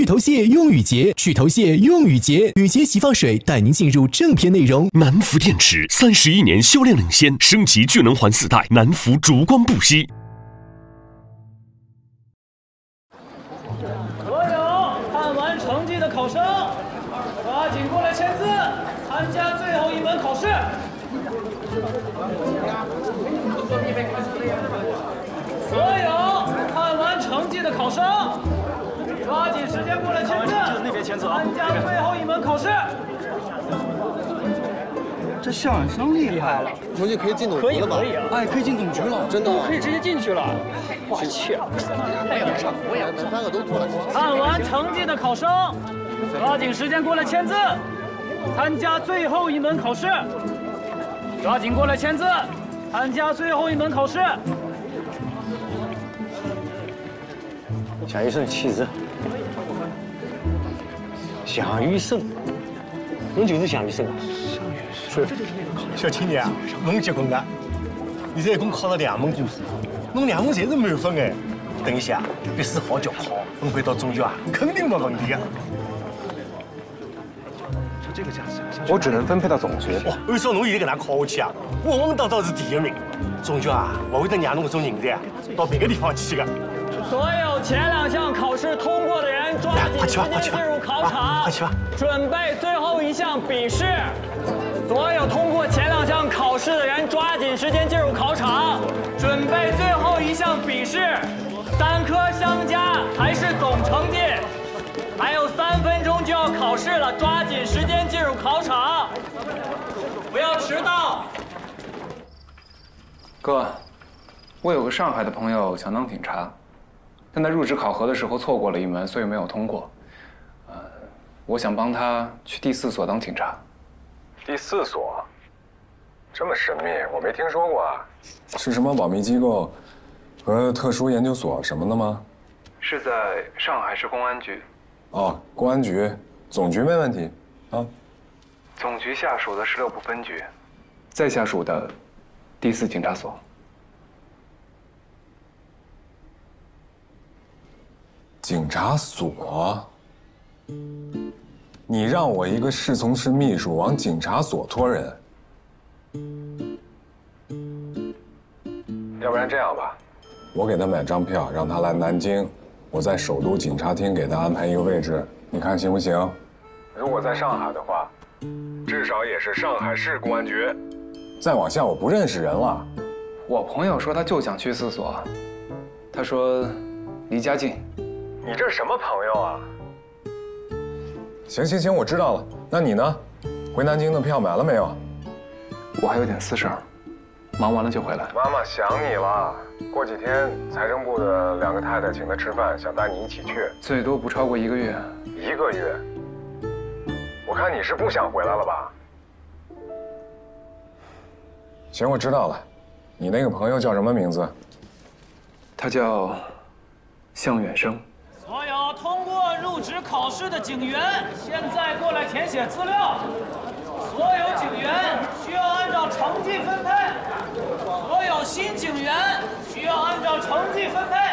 头屑用语节，去头屑用语节，语节洗发水带您进入正片内容。 南孚电池31年销量领先，升级聚能环4代，南孚烛光不息。 所有看完成绩的考生，抓紧过来签字，参加最后一门考试。所有看完成绩的考生，抓紧时间过来签字，参加最后一门考试。 这校长生厉害了， 成绩可以进总局了吧？ 哎，可以进总局了， 真的可以直接进去了。我去，太有上，我也 3个都过来。 看完成绩的考生，抓紧时间过来签字，参加最后一门考试。抓紧过来签字，参加最后一门考试。 夏医生其实，夏医生，侬就是夏医生啊？ 是，小青年啊，侬结棍啊！你这一共考了2门公试，侬2门侪是满分哎。等一下，笔试好就考，分配到中学啊，肯定没问题的。 我只能分配到总局。 哦，按照侬现在搿能考下去啊，稳稳当当是第1名。总局啊，不会得让侬搿种人才啊到别个地方去的。 所有前2项考试通过的人，抓紧时间进入考场， 快去吧， 准备最后一项笔试。所有通过前2项考试的人，抓紧时间进入考场，准备最后一项笔试。3科相加还是总成绩？还有3分钟就要考试了，抓紧时间进入考场，不要迟到。 哥，我有个上海的朋友想当警察，但在入职考核的时候错过了1门，所以没有通过。我想帮他去第4所当警察。 第4所，这么神秘，我没听说过啊。 是什么保密机构和特殊研究所什么的吗？ 是在上海市公安局。 哦，公安局，总局没问题啊。 总局下属的16部分局，再下属的第4警察所。 警察所？你让我一个侍从室秘书往警察所托人？ 要不然这样吧， 我给他买张票，让他来南京，我在首都警察厅给他安排一个位置，你看行不行？ 如果在上海的话，至少也是上海市公安局。 再往下我不认识人了。 我朋友说他就想去4所，他说离家近。 你这是什么朋友啊？ 行，我知道了。那你呢？回南京的票买了没有？ 我还有点私事儿，忙完了就回来。 妈妈想你了，过几天财政部的2个太太请她吃饭，想带你一起去， 最多不超过1个月。 1个月？我看你是不想回来了吧？ 行，我知道了。你那个朋友叫什么名字？ 他叫向远生。 所有通过入职考试的警员，现在过来填写资料。所有警员需要按照成绩分配，所有新警员需要按照成绩分配。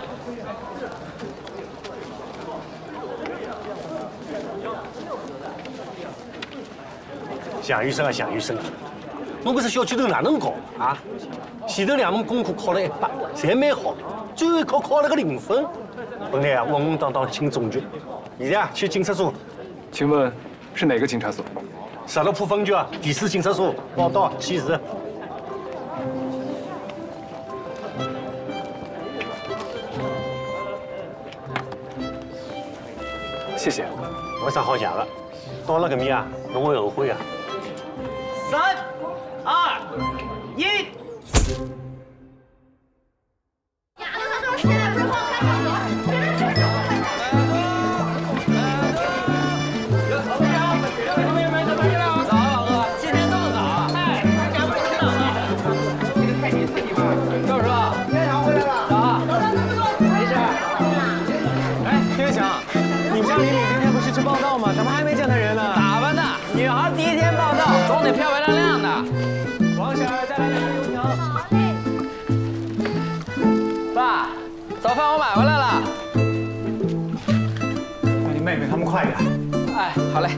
夏医生啊，夏医生，侬搿只小区头哪能搞啊？前头2门功课考了100，侪蛮好，最后一考了个0分。本来啊稳稳当当进总局，现在啊去警察所。 请问是哪个警察所 16铺分局啊第4警察所报到起始。 谢谢。 没啥好讲的，到了搿面啊，侬会后悔啊。 3、2、1。 报道吗？怎么还没见他人呢？ 打扮的，女孩第1天报道，总得漂漂亮亮的。 王婶儿，再来2根油条。 好嘞。爸，早饭我买回来了。 快点。 哎，好嘞。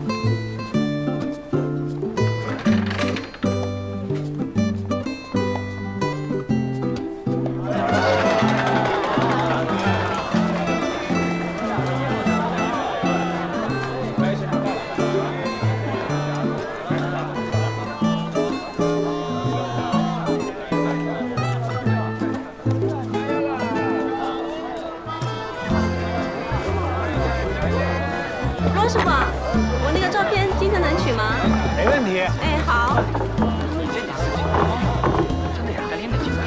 罗师傅，我那个照片今天能取吗？ 没问题。 哎，好。 真的呀，还连着几个。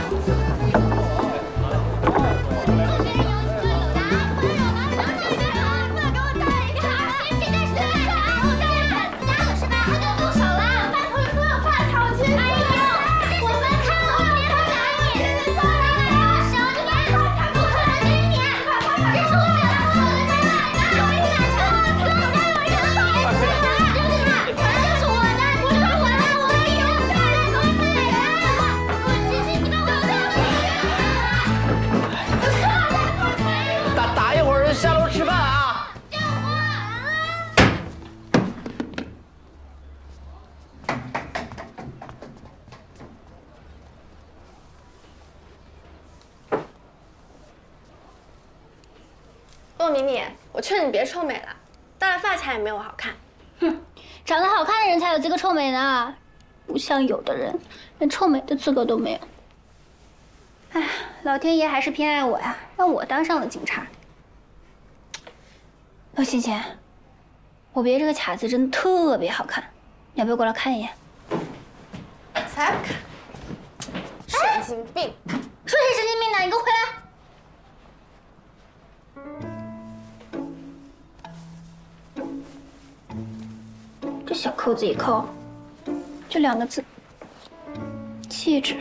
打一会儿下楼吃饭啊！ 陆明明，我劝你别臭美了，戴了发卡也没我好看。 哼，长得好看的人才有资格臭美呢，不像有的人连臭美的资格都没有。哎，老天爷还是偏爱我呀，让我当上了警察。陆欣欣，我别这个卡子真的特别好看，你要不要过来看一眼？ 才不看！神经病！ 说谁神经病呢？你给我回来！这小扣子一扣，就2个字：气质。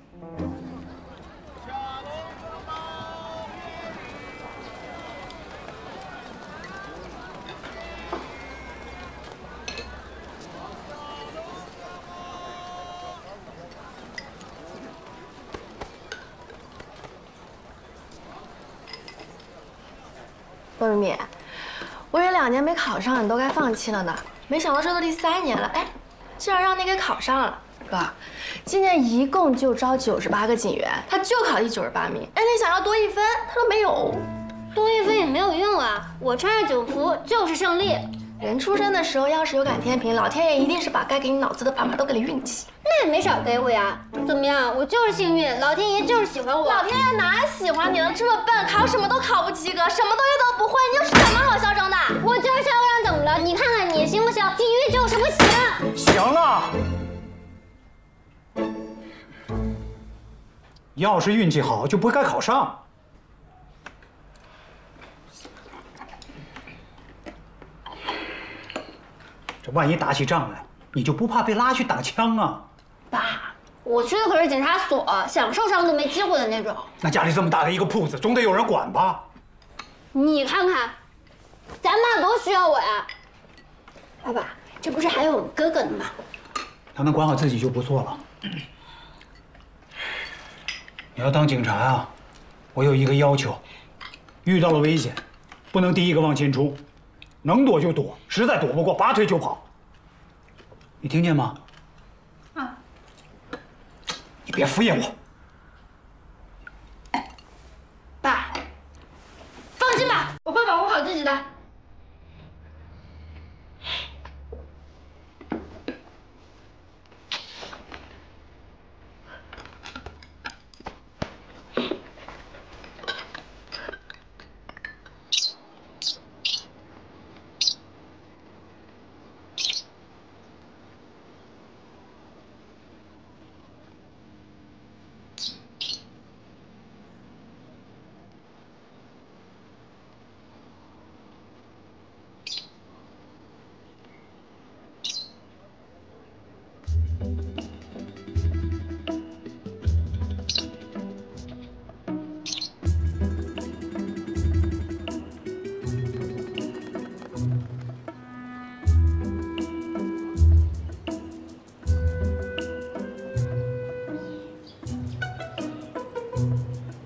陆明明，我以为2年没考上，你都该放弃了呢。没想到这都第3年了，哎，竟然让你给考上了。哥，今年一共就招98个警员，他就考第98名。哎，你想要多1分，他都没有。 多1分也没有用啊！我穿着9服就是胜利。 人出生的时候要是有感天平，老天爷一定是把该给你脑子的砝码都给了运气。 那也没少给我呀。怎么样？我就是幸运，老天爷就是喜欢我。 老天爷哪喜欢你了？这么笨，考什么都考不及格，什么东西都不会，你有什么好嚣张的？ 我就是嚣张，怎么了？你看看你行不行？体育就是不行。 行了。要是运气好，就不该考上。这万一打起仗来，你就不怕被拉去打枪啊？ 爸，我去的可是警察所，想受伤都没机会的那种。 那家里这么大的一个铺子，总得有人管吧？ 你看看，咱妈多需要我呀！爸爸，这不是还有我们哥哥呢吗？ 他能管好自己就不错了。你要当警察啊，我有一个要求，遇到了危险，不能第一个往前冲，能躲就躲，实在躲不过，拔腿就跑。你听见吗？ 啊！ 你别敷衍我。 爸，放心吧，我会保护好自己的。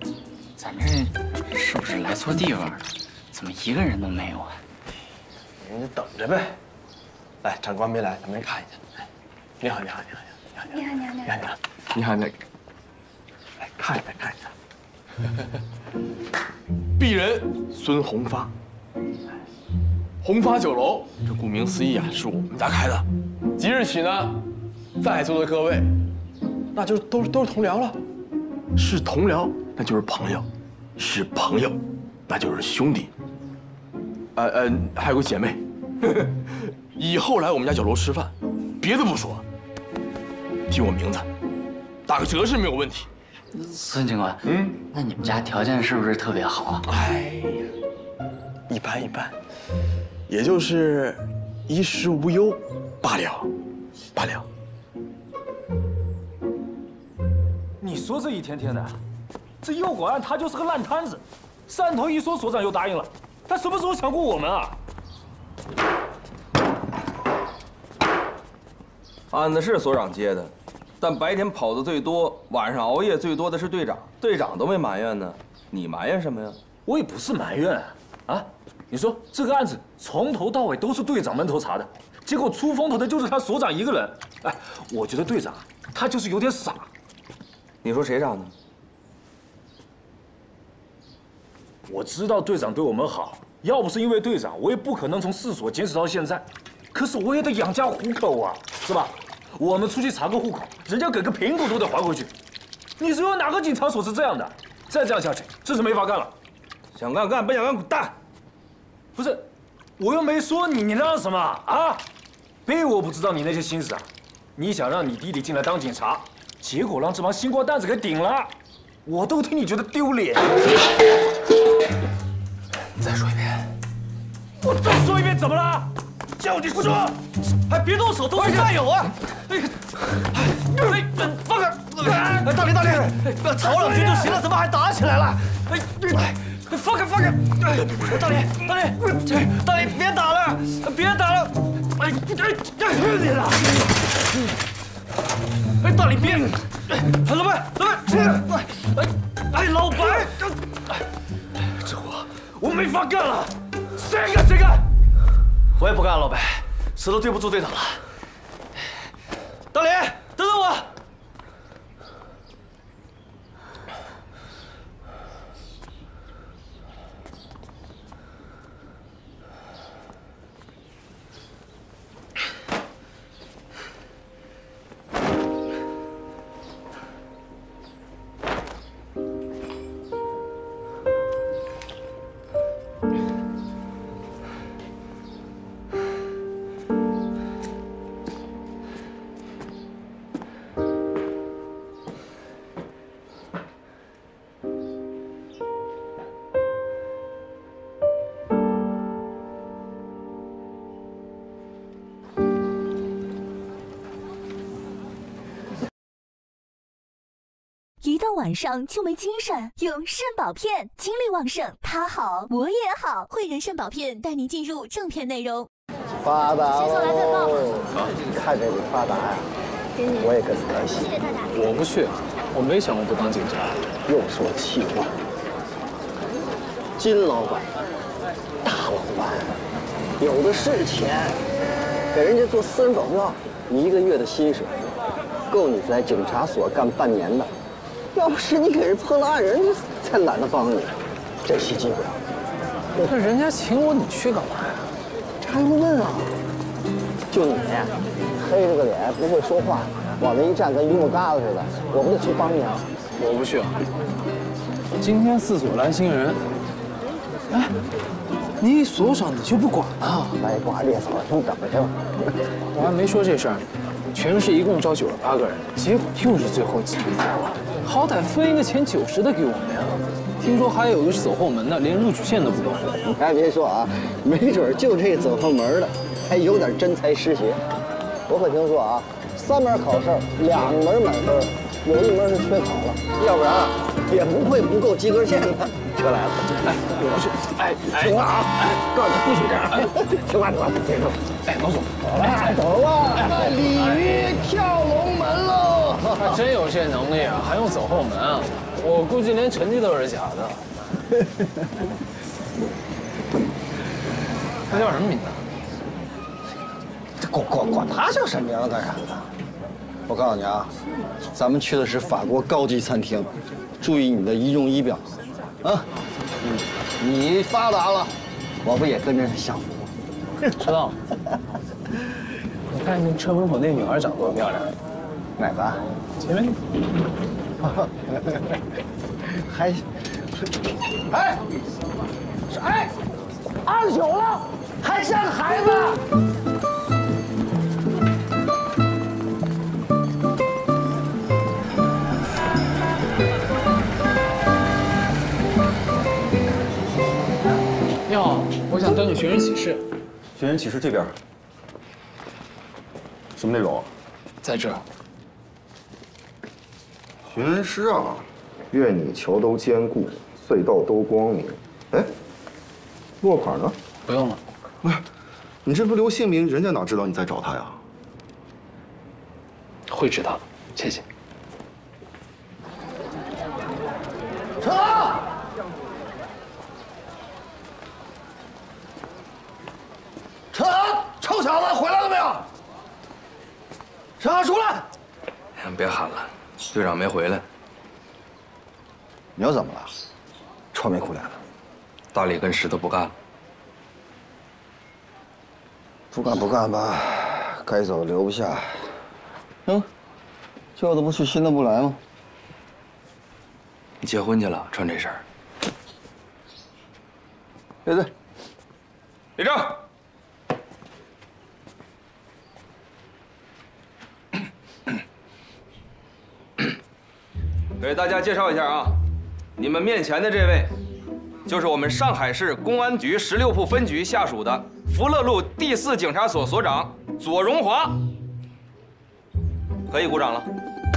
咱这是不是来错地方了？怎么一个人都没有啊？ 你就等着呗。来，长官没来，咱们看一下。你好，你好，你好，你好， 你好，你好，你好， 你好，那个，来看一下，看一下。鄙人孙红发，红发酒楼，这顾名思义啊，是我们家开的。即日起呢，在座的各位，那就都是同僚了。是同僚，那就是朋友；是朋友，那就是兄弟。还有个姐妹。以后来我们家酒楼吃饭，别的不说，提我名字，打个折是没有问题。 孙警官，那你们家条件是不是特别好啊？ 哎呀，一般一般，也就是衣食无忧罢了，罢了。 你说这一天天的，这诱拐案他就是个烂摊子。汕头一所所长又答应了，他什么时候想过我们啊？ 案子是所长接的，但白天跑的最多，晚上熬夜最多的是队长，队长都没埋怨呢，你埋怨什么呀？ 我也不是埋怨啊，你说这个案子从头到尾都是队长闷头查的，结果出风头的就是他所长一个人。哎，我觉得队长他就是有点傻。 你说谁傻呢？ 我知道队长对我们好，要不是因为队长，我也不可能从4所坚持到现在。可是我也得养家糊口啊，是吧？我们出去查个户口，人家给个苹果都得还回去。你说有哪个警察所是这样的？再这样下去，真是没法干了。 想干干，不想干滚蛋！ 不是，我又没说你，你嚷什么啊？别以为我不知道你那些心思啊！你想让你弟弟进来当警察，结果让这帮新瓜蛋子给顶了，我都替你觉得丢脸。 再说一遍。 我再说一遍，怎么了？叫你说，还别动手，都是战友啊！放开！大林，不要吵两句就行了，怎么还打起来了？放开！大林，别打了！哎，去你的！哎，大林别！老白，老白，这活我没法干了，谁干？我也不干了，老白，实在对不住队长了。大林，等等我。 一到晚上就没精神，用肾宝片，精力旺盛，他好我也好。汇仁肾宝片带您进入正片内容。 发达喽！ 谁手来对报？ 看着你发达呀，我也跟着开心。 谢谢大家。 我不去，我没想过不当警察。 又说气话。金老板，大老板，有的是钱，给人家做私人保镖，1个月的薪水，够你在警察所干半年的。要不是你给人破了案，人家才懒得帮你。这期机会啊！ 那人家请我，你去干嘛呀？ 这还用问啊？就你，黑着个脸，不会说话，往那一站跟榆木疙瘩似的，我不得去帮你啊？ 我不去啊！今天4所来新人，哎，你所长你就不管啊？ 来挂列嫂，你等着去吧。 我还没说这事儿，全市一共招98个人，结果又是最后几个。好歹分一个前90的给我们呀！听说还有个是走后门的，连录取线都不够。 你还别说啊，没准就这走后门的，还有点真才实学。我可听说啊，3门考试，2门满分，有1门是缺考了，要不然啊也不会不够及格线的。车来了，哎，我不去，听话啊，告诉你不许这样，听话，别说。哎，老总，走吧，鲤鱼跳龙门喽！ 还真有这能力啊，还用走后门啊？我估计连成绩都是假的。他叫什么名字？ 这管他叫什么名字干啥呢？我告诉你啊，咱们去的是法国高级餐厅，注意你的仪容仪表，啊，你发达了，我不也跟着享福吗？ 知道。你看那车门口那女孩长多漂亮， 哪个？ 前面。 还，哎，29了，还像个孩子。 你好，我想登个寻人启事。 寻人启事这边。什么内容？ 在这。 寻人诗啊，愿你桥都坚固，隧道都光明。哎，落款呢？ 不用了。 不是，你这不留姓名，人家哪知道你在找他呀？ 会知道，谢谢。 车！车！臭小子，回来了没有？车，出来！ 别喊了，队长没回来。 你又怎么了？愁眉苦脸的。 大李跟石头不干了。 不干吧，该走留不下。旧的不去，新的不来吗？ 你结婚去了，穿这身儿。 列队， 立正。给大家介绍一下啊，你们面前的这位，就是我们上海市公安局16铺分局下属的福乐路第4警察所所长左荣华，可以鼓掌了。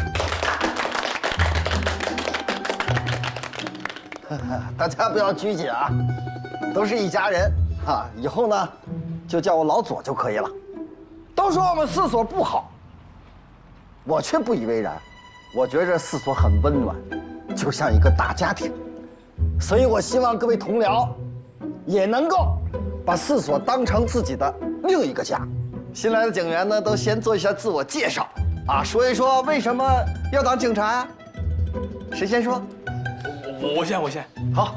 大家不要拘谨啊，都是一家人啊，以后呢，就叫我老左就可以了。都说我们4所不好，我却不以为然。我觉着4所很温暖，就像一个大家庭，所以我希望各位同僚也能够把4所当成自己的另一个家。新来的警员呢，都先做一下自我介绍啊，说一说为什么要当警察呀？谁先说？ 我先。 好，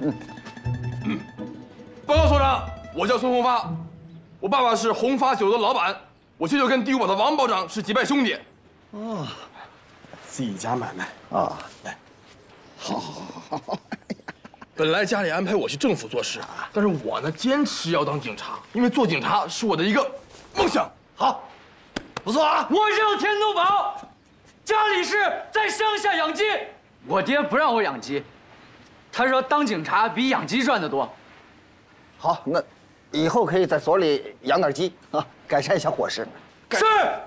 报告所长，我叫孙红发，我爸爸是红发酒的老板，我舅舅跟第5保的王保长是结拜兄弟。 哦。 自己家买卖啊， 来，好。本来家里安排我去政府做事，但是我呢坚持要当警察，因为做警察是我的一个梦想。 好，不错啊。 我叫田东宝，家里是在乡下养鸡，我爹不让我养鸡，他说当警察比养鸡赚得多。 好，那以后可以在所里养点鸡啊，改善一下伙食。 是。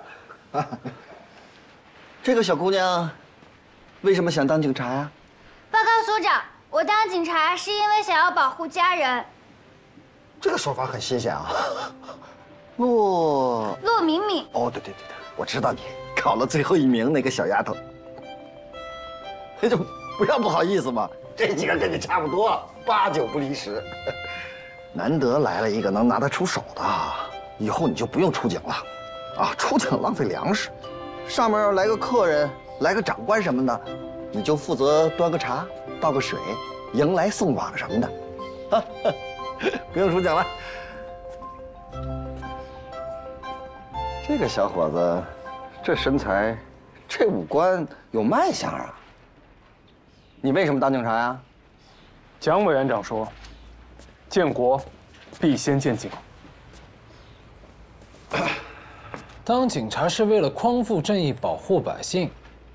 这个小姑娘，为什么想当警察呀？ 报告所长，我当警察是因为想要保护家人。 这个说法很新鲜啊。 骆敏敏。 哦，对，我知道你考了最后1名那个小丫头。就不要不好意思嘛，这几个跟你差不多，8、9不离10。难得来了一个能拿得出手的，以后你就不用出警了，啊，出警浪费粮食。上面要来个客人，来个长官什么的，你就负责端个茶、倒个水、迎来送往什么的，啊，不用出警了。这个小伙子，这身材，这五官有卖相啊。你为什么当警察呀？ 蒋委员长说，建国必先建警。当警察是为了匡扶正义，保护百姓。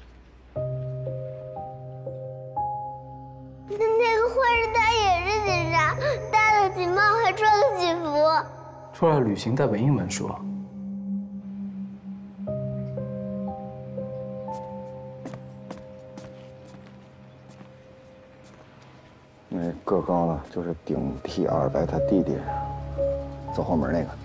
那个坏人他也是警察，戴了警帽，还穿了警服。 出来旅行带本英文说。 那个高的就是顶替二白他弟弟，走后门那个。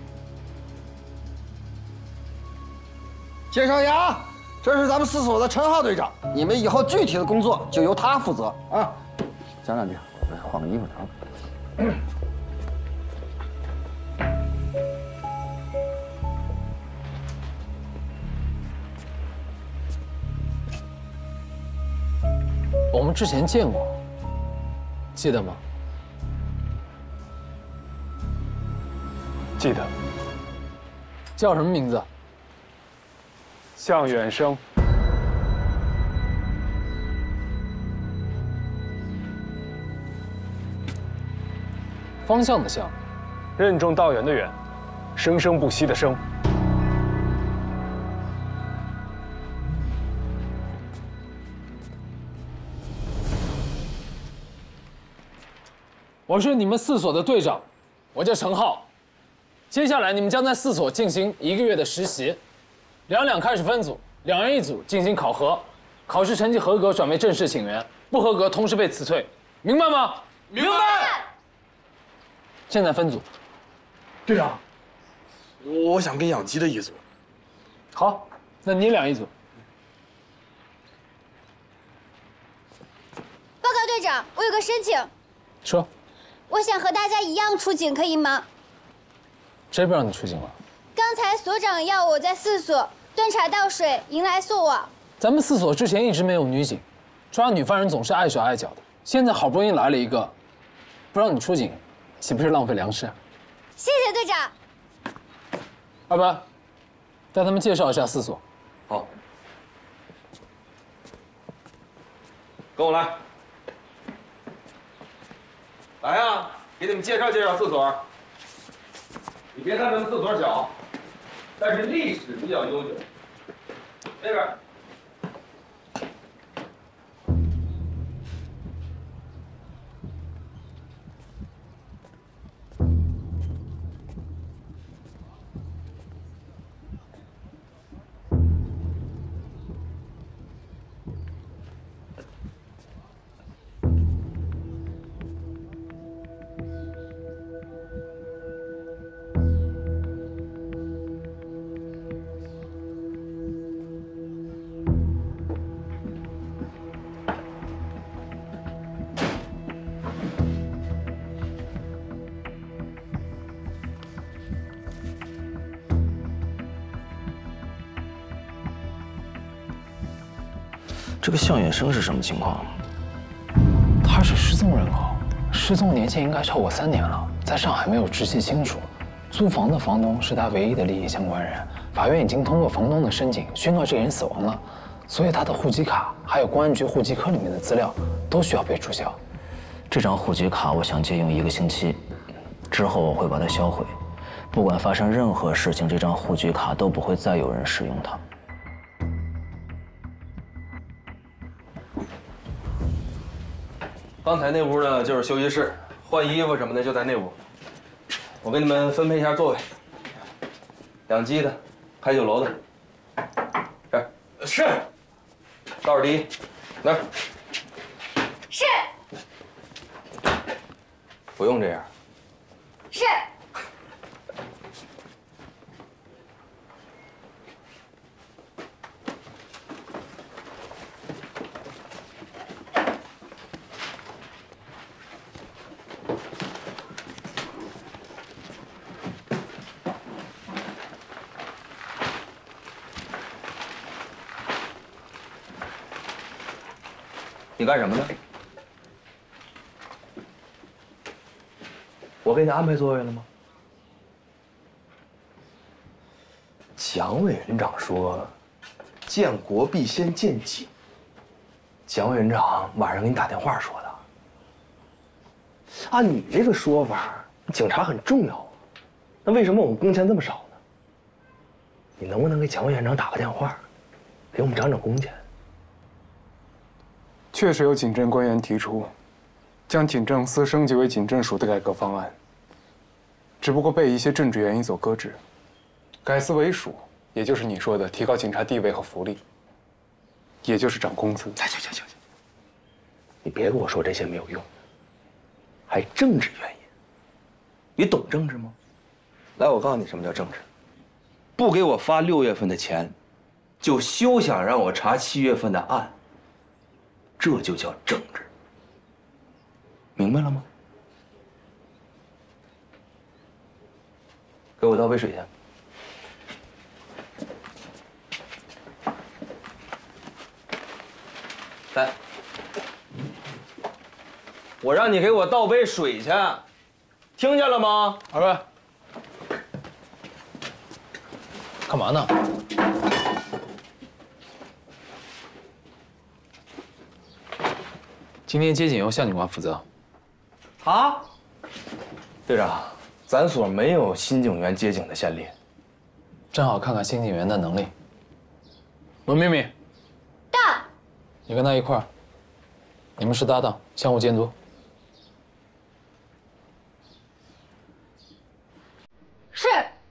介绍一下啊，这是咱们4所的陈浩队长，你们以后具体的工作就由他负责啊。讲两句，我换个衣服啊。 我们之前见过，记得吗？ 记得。 叫什么名字？ 向远生。 方向的向， 任重道远的远，生生不息的生。 我是你们4所的队长，我叫陈浩。接下来你们将在4所进行1个月的实习，2两开始分组，2人1组进行考核，考试成绩合格转为正式请员，不合格同时被辞退，明白吗？ 明白。 现在分组。 队长， 我想跟养鸡的一组。 好，那你俩一组。 报告队长，我有个申请。 说。 我想和大家一样出警，可以吗？ 谁不让你出警了？ 刚才所长要我在4所端茶倒水，迎来送往。 咱们4所之前一直没有女警，抓女犯人总是碍手碍脚的。现在好不容易来了一个，不让你出警，岂不是浪费粮食啊？ 谢谢队长。 二班，带他们介绍一下4所。 好，跟我来。来呀，给你们介绍介绍4所。你别看咱们4所小，但是历史比较悠久。那边。 这个向远生是什么情况？ 他是失踪人口，失踪年限应该超过3年了，在上海没有直系亲属。租房的房东是他唯一的利益相关人，法院已经通过房东的申请宣告这个人死亡了，所以他的户籍卡还有公安局户籍科里面的资料都需要被注销。 这张户籍卡我想借用1个星期，之后我会把它销毁。不管发生任何事情，这张户籍卡都不会再有人使用它。 刚才那屋呢就是休息室，换衣服什么的就在那屋。我给你们分配一下座位。养鸡的，开酒楼的，这儿是。倒数第一，那儿是。 不用这样。 是。 你干什么呢？我给你安排座位了吗？蒋委员长说，建国必先建警。蒋委员长晚上给你打电话说的。按你这个说法，警察很重要啊，那为什么我们工钱这么少呢？你能不能给蒋委员长打个电话，给我们涨涨工钱？ 确实有警政官员提出，将警政司升级为警政署的改革方案，只不过被一些政治原因所搁置。改司为署，也就是你说的提高警察地位和福利，也就是涨工资。 行，你别跟我说这些没有用的，还政治原因。你懂政治吗？来，我告诉你什么叫政治。不给我发6月份的钱，就休想让我查7月份的案。这就叫政治，明白了吗？给我倒杯水去。来， 我让你给我倒杯水去，听见了吗？ 二位，干嘛呢？今天接警由向警官负责。 啊？ 队长，咱所没有新警员接警的先例， 正好看看新警员的能力。罗秘密， 到。 你跟他一块儿，你们是搭档，相互监督。 是。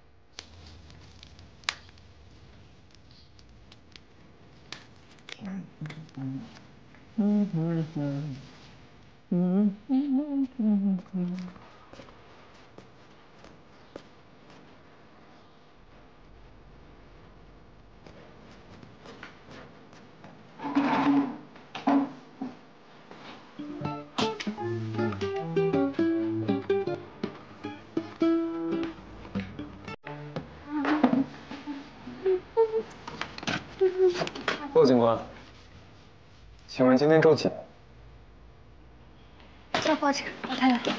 陆警官，请问今天周几？ 这报纸我看看。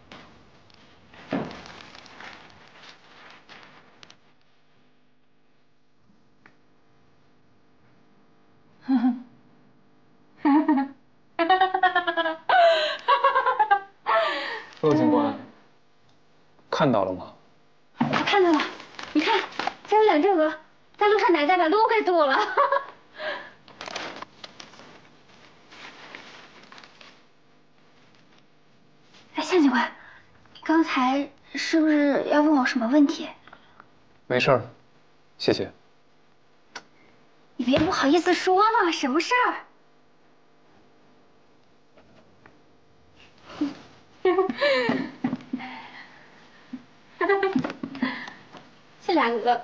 陆警官，看到了吗？ 我看到了，你看，这有辆这个，在路上哪家把路给堵了。哎，向警官，你刚才是不是要问我什么问题？ 没事儿，谢谢。 你别不好意思说嘛，什么事儿？这两个，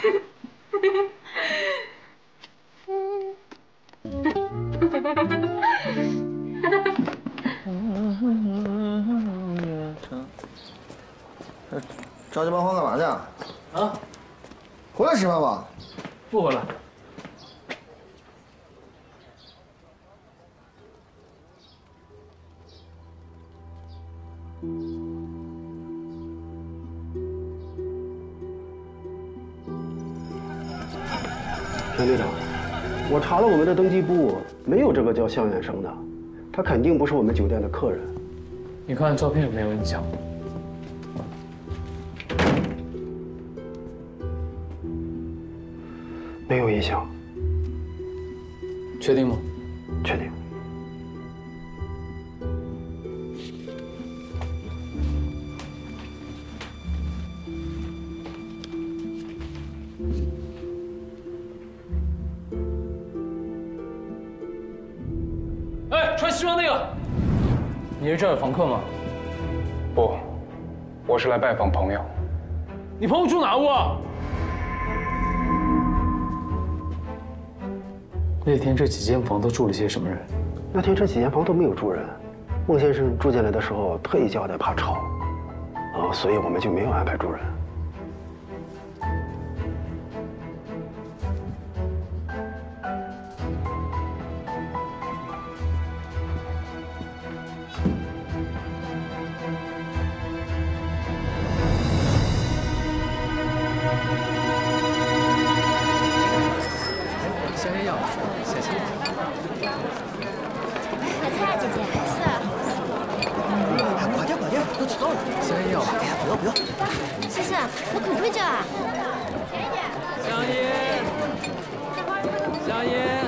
着急忙慌干嘛去？啊？回来吃饭吧。 不回来。 田队长，我查了我们的登记簿，没有这个叫向远生的，他肯定不是我们酒店的客人。 你看照片有没有印象？ 没有印象。 确定吗？ 确定。 哎，穿西装那个，你是这儿的房客吗？ 不，我是来拜访朋友。 你朋友住哪屋啊？那天这几间房都住了些什么人？ 那天这几间房都没有住人，孟先生住进来的时候特意交代怕吵，所以我们就没有安排住人。 香烟药，谢谢。 买菜啊，姐姐。是啊。 快点快点，都迟到了。香烟药，哎呀，不要不要。 先生，我可会着啊。 香烟，香烟。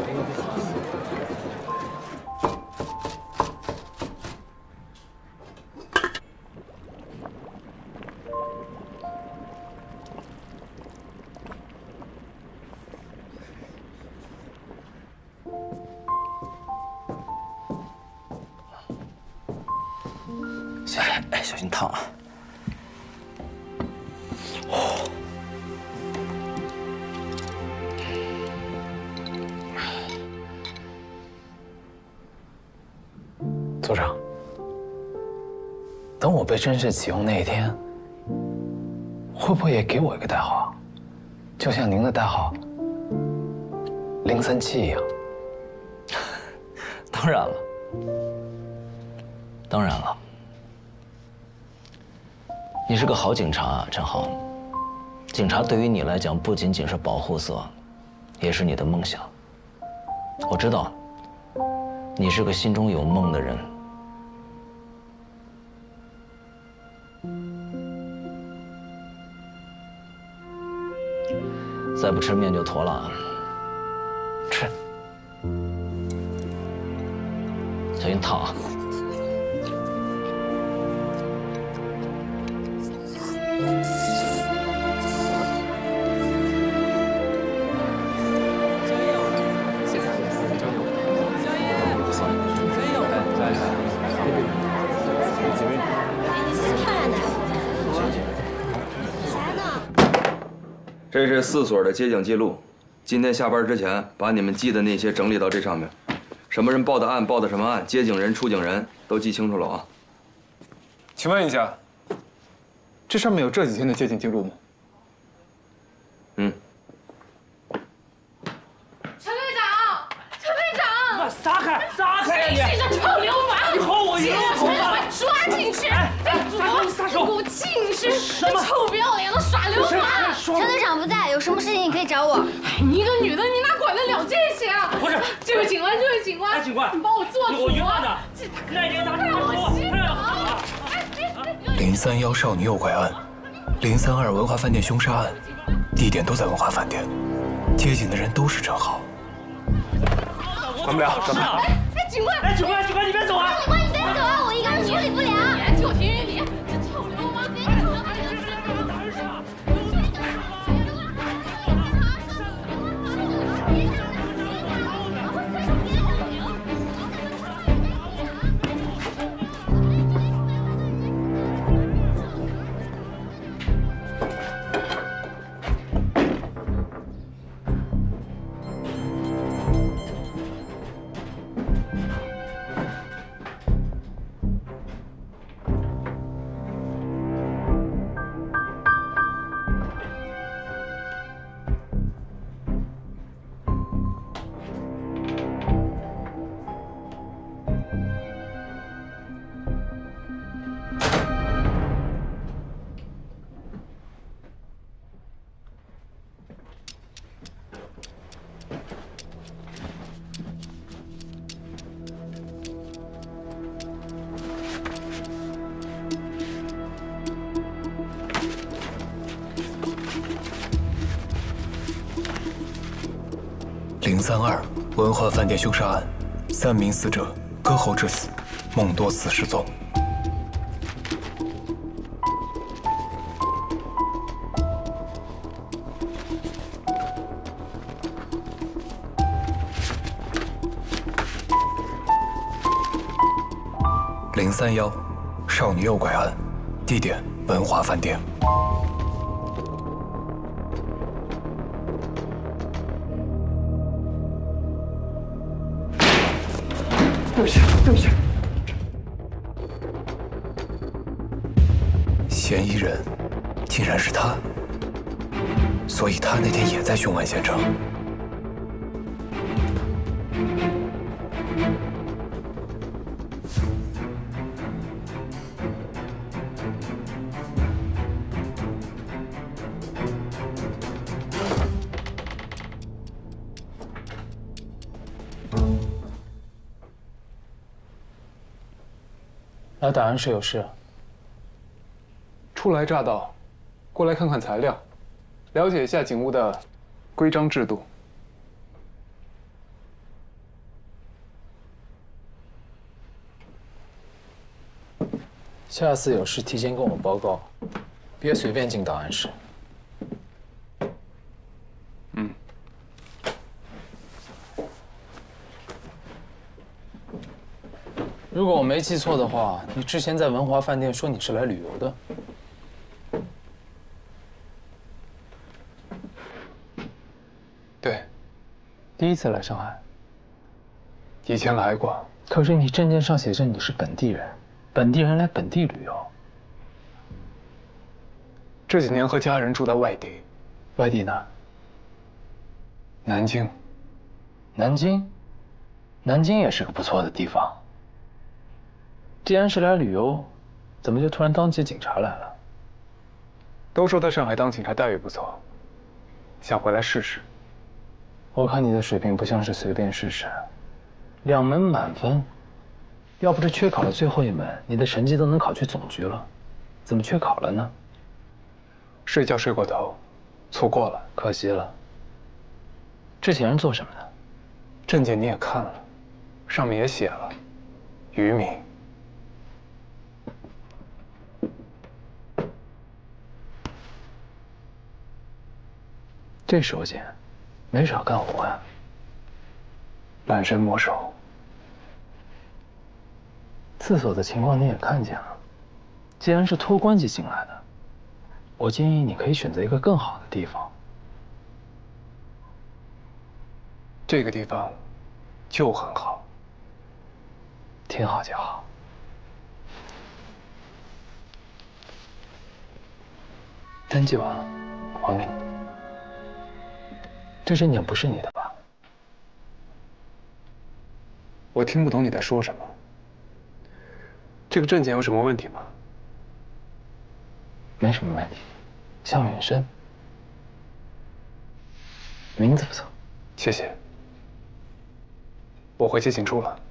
谢谢，哎，小心烫啊！ 组长，等我被正式启用那一天，会不会也给我一个代号啊？就像您的代号037一样。 当然了。 当然了，你是个好警察，陈浩。警察对于你来讲，不仅仅是保护色，也是你的梦想。我知道，你是个心中有梦的人。再不吃面就坨了。吃。小心烫啊！ 这是4所的接警记录，今天下班之前把你们记的那些整理到这上面，什么人报的案，报的什么案，接警人、出警人都记清楚了啊。 请问一下，这上面有这几天的接警记录吗？ 嗯。 陈队长，陈队长， 撒开，撒开呀你！ 这个臭流氓！ 你和我一路走吧， 抓进去！ 撒手！ 我尽是臭不要脸的耍流氓！ 陈队长不在，有什么事情你可以找我。 哎，你一个女的，你哪管得了这些啊？ 不是， 这位警官，这位警官， 哎，警官， 你帮我做主！ 我冤枉的，那你打太恶心了 ！031少女诱拐案，032文华饭店凶杀案，地点都在文华饭店，接警的人都是陈浩。 管不了，走吧。 哎，警官， 哎，警官，你别走啊！ 警官，你别走啊！我一个人处理不了。 你就听你，这臭流氓！ 032文华饭店凶杀案，3名死者割喉致死，梦多次失踪。031少女诱拐案，地点文华饭店。 对不起，对不起。 嫌疑人竟然是他，所以他那天也在凶案现场。 来档案室有事。 初来乍到，过来看看材料，了解一下警务的规章制度。 下次有事提前跟我报告，别随便进档案室。 嗯。 如果我没记错的话，你之前在文华饭店说你是来旅游的。 对， 第一次来上海。 以前来过， 可是你证件上写着你是本地人，本地人来本地旅游。 这几年和家人住在外地。 外地哪？ 南京。 南京？南京也是个不错的地方。 既然是来旅游，怎么就突然当起警察来了？ 都说在上海当警察待遇不错，想回来试试。 我看你的水平不像是随便试试，2门满分，要不是缺考了最后1门，你的成绩都能考去总局了，怎么缺考了呢？ 睡觉睡过头，错过了， 可惜了。这些人做什么的？ 证件你也看了，上面也写了，渔民。 这手劲，没少干活呀。 懒神魔手。 厕所的情况你也看见了，既然是托关系进来的，我建议你可以选择一个更好的地方。 这个地方就很好， 挺好就好。登记完了，还给你。这证件不是你的吧？ 我听不懂你在说什么。这个证件有什么问题吗？ 没什么问题，向远生，名字不错。 谢谢。我回去请出了。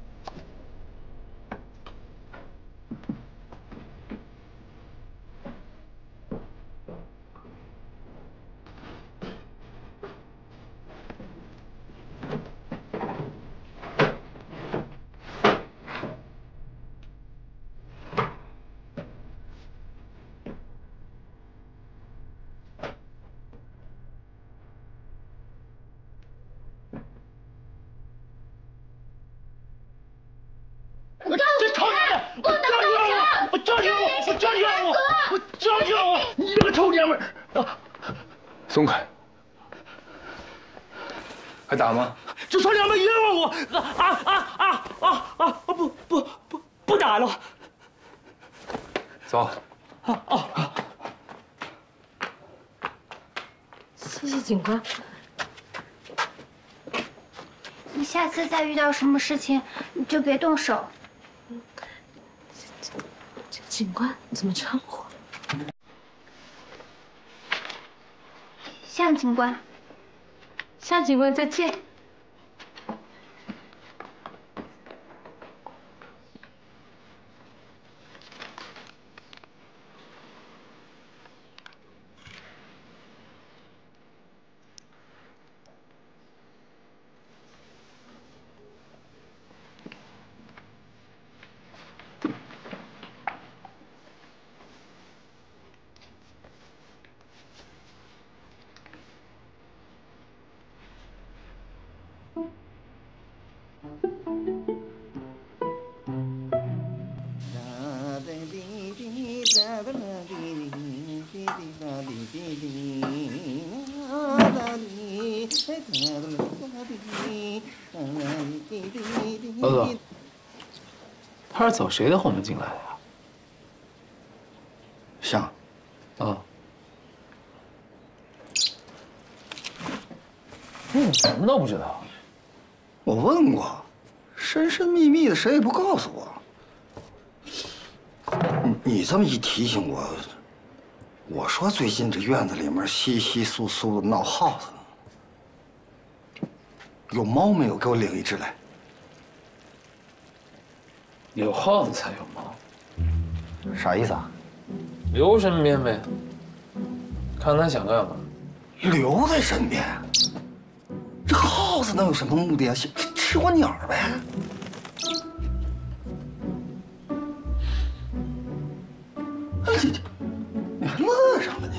这臭娘们！不能动我教训我！我教训我！我教训我！你这个臭娘们！ 松开！还打吗？ 这臭娘们冤枉我！不打了。 走。 谢谢警官。 你下次再遇到什么事情，你就别动手。 这个警官怎么称呼？ 向警官。 向警官，再见。 老总，他是走谁的后门进来的呀？ 像。 啊。你什么都不知道？ 我问过，神神秘秘的，谁也不告诉我。你这么一提醒我，我说最近这院子里面稀稀疏疏的闹耗子呢，有猫没有？给我领一只来。 有耗子才有猫， 啥意思啊？ 留身边呗，看他想干嘛。 留在身边？这耗子能有什么目的啊？吃我鸟呗。哎，你还乐上了你？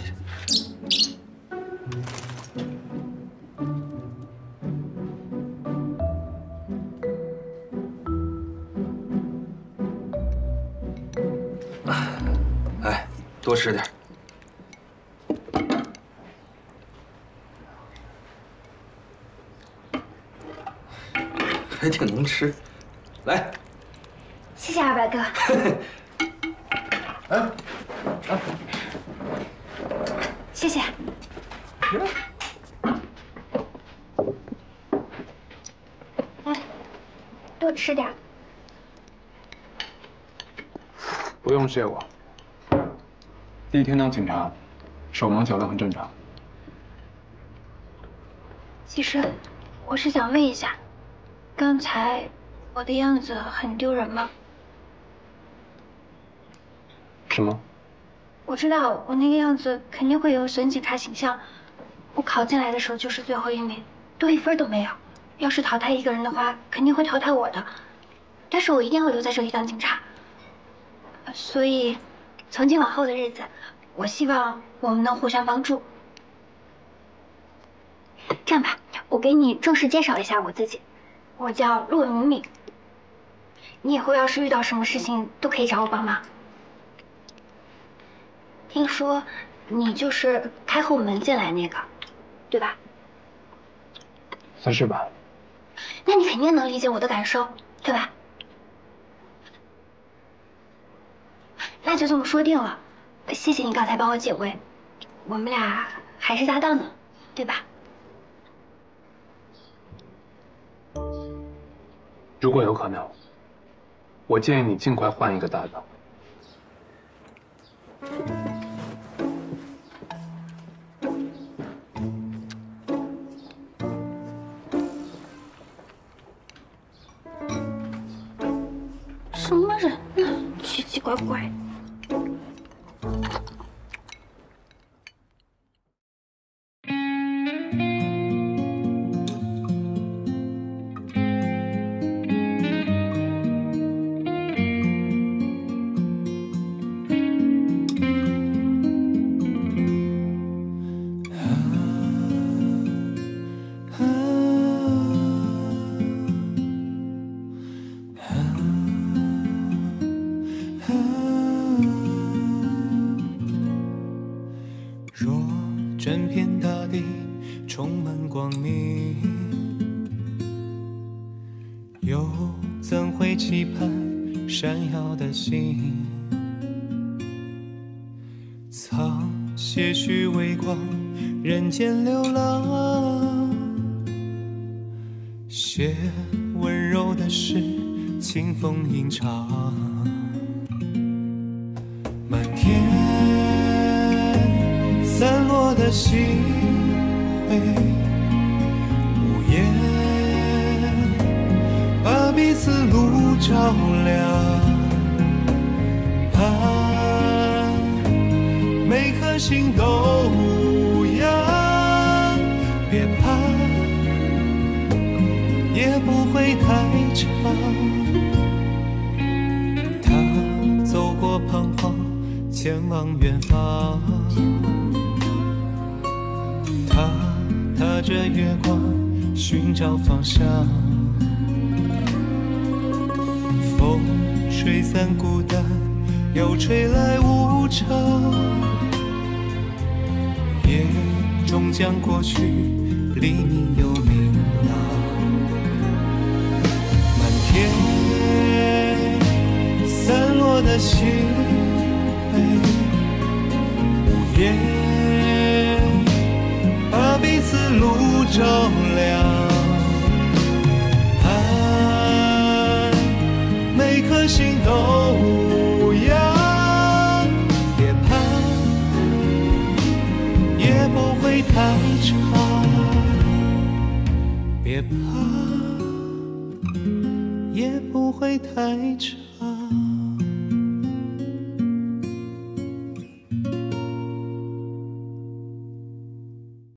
哎，多吃点。 还挺能吃，来。 谢谢200哥。 哎， 谢谢。来，多吃点。 不用谢我。第一天当警察，手忙脚乱很正常。 其实，我是想问一下，刚才我的样子很丢人吗？ 什么？ 我知道我那个样子肯定会有损警察形象。我考进来的时候就是最后一名，多一分都没有。要是淘汰一个人的话，肯定会淘汰我的。但是我一定要留在这里当警察。所以，从今往后的日子，我希望我们能互相帮助。这样吧，我给你正式介绍一下我自己，我叫骆明敏。你以后要是遇到什么事情，都可以找我帮忙。听说你就是开后门进来那个，对吧？ 算是吧。 那你肯定能理解我的感受，对吧？那就这么说定了。谢谢你刚才帮我解围，我们俩还是搭档呢，对吧？ 如果有可能，我建议你尽快换一个搭档。 什么人呢？奇奇怪怪。 整片大地充满光明，又怎会期盼闪耀的星？藏些许微光，人间流浪，写温柔的诗，清风吟唱，满天散落的星辉，无言把彼此路照亮，盼每颗心都无恙，别怕，也不会太长。他走过彷徨，前往远方。他踏着月光寻找方向，风吹散孤单，又吹来无常，夜终将过去，黎明又明朗。满天散落的星辉，无言把彼此路照亮，盼每颗心都无恙，别怕，也不会太长，别怕，也不会太长。